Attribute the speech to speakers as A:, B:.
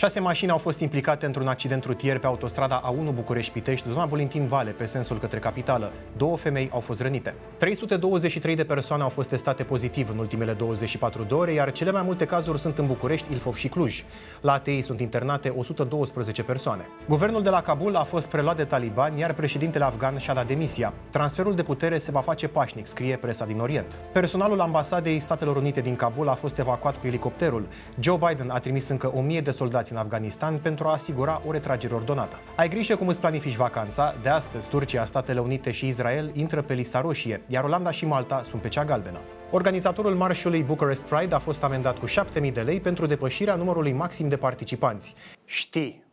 A: 6 mașini au fost implicate într-un accident rutier pe autostrada A1 București-Pitești, zona Bolintin-Vale, pe sensul către capitală. 2 femei au fost rănite. 323 de persoane au fost testate pozitiv în ultimele 24 de ore, iar cele mai multe cazuri sunt în București, Ilfov și Cluj. La ATI sunt internate 112 persoane. Guvernul de la Kabul a fost preluat de talibani, iar președintele afgan și-a dat demisia. Transferul de putere se va face pașnic, scrie presa din Orient. Personalul ambasadei Statelor Unite din Kabul a fost evacuat cu elicopterul. Joe Biden a trimis încă 1000 de soldați în Afganistan pentru a asigura o retragere ordonată. Ai grijă cum îți planifici vacanța. De astăzi, Turcia, Statele Unite și Israel intră pe lista roșie, iar Olanda și Malta sunt pe cea galbenă. Organizatorul marșului Bucharest Pride a fost amendat cu 7.000 de lei pentru depășirea numărului maxim de participanți. Știi